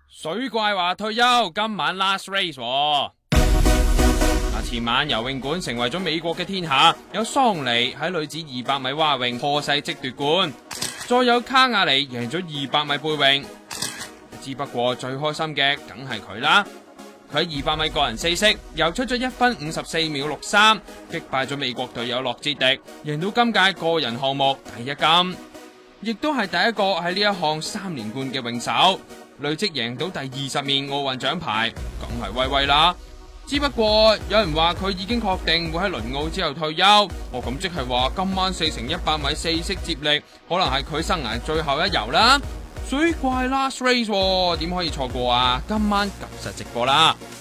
水怪話退休，今晚 last race 喎。前晚游泳館成為咗美國嘅天下，有桑尼喺女子200米蛙泳破世績奪冠，再有卡亞里贏咗200米背泳。只不過最開心嘅梗係佢啦，佢喺200米個人4式游出咗1分54秒63，擊敗咗美國隊友洛捷迪，贏到今屆個人項目第1金，亦都係第一個喺呢一項3連冠嘅泳手，累積贏到第20面奧運獎牌，梗係威威啦。只不過有人話佢已經確定會喺倫奧之後退休，咁即係話今晚4x100米4式接力可能係佢生涯最後一游啦。水怪 last race 點可以錯過啊？今晚及時直播啦！